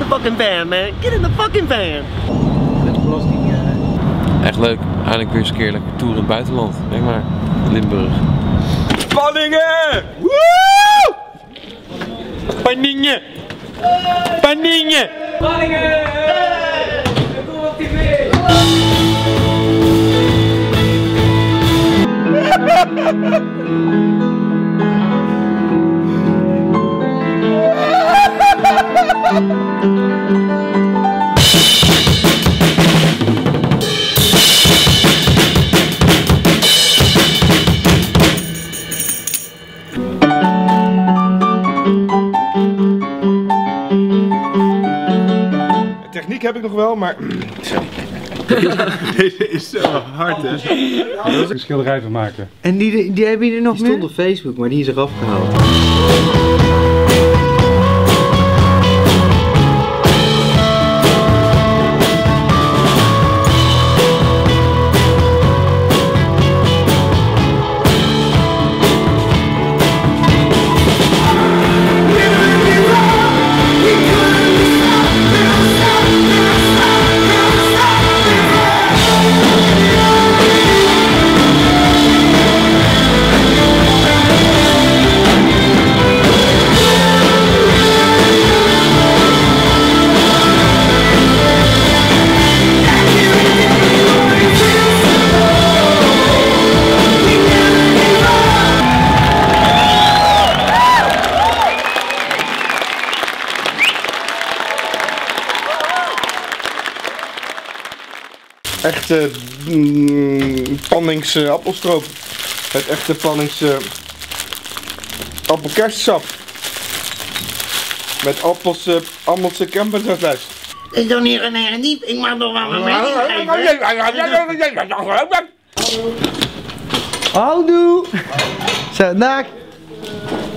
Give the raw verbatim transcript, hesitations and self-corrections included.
the fucking van, man. Get in the fucking van. Met de belasting. Uh... Echt leuk. Eindelijk weer eens een keer lekker tour in het buitenland. Denk maar. Limburg. Spanningen! Woe! Spanningen! Spanningen! Spanningen! Kom op T V! Techniek heb ik nog wel, maar... Deze is zo hard, hè? Dat is een schilderij van maken. En die, die hebben jullie nog Die meer? stond op Facebook, maar die is eraf gehaald. Echte mm, Pannings appelstroop. Het echte Pannings uh, appelkersensap. Met appels, uh, appelse campersaus. Ik doe niet een eigen diep. Ik mag toch wel een mening geven. Houdoe! Zo, naak!